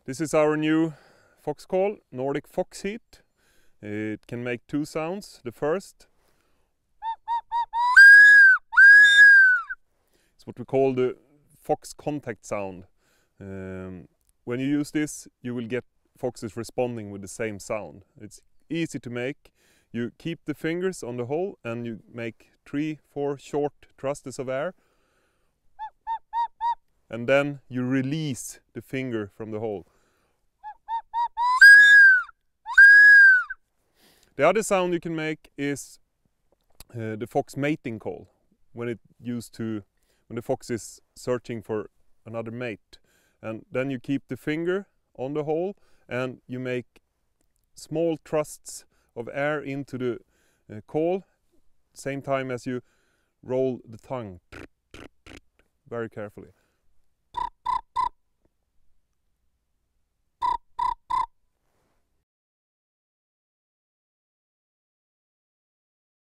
This is our new fox call, Nordic Fox Heat. It can make two sounds. The first is what we call the fox contact sound. When you use this, you will get foxes responding with the same sound. It's easy to make. You keep the fingers on the hole and you make 3-4 short thrusts of air. And then you release the finger from the hole. The other sound you can make is the fox mating call, when the fox is searching for another mate. And then you keep the finger on the hole and you make small thrusts of air into the call, same time as you roll the tongue very carefully.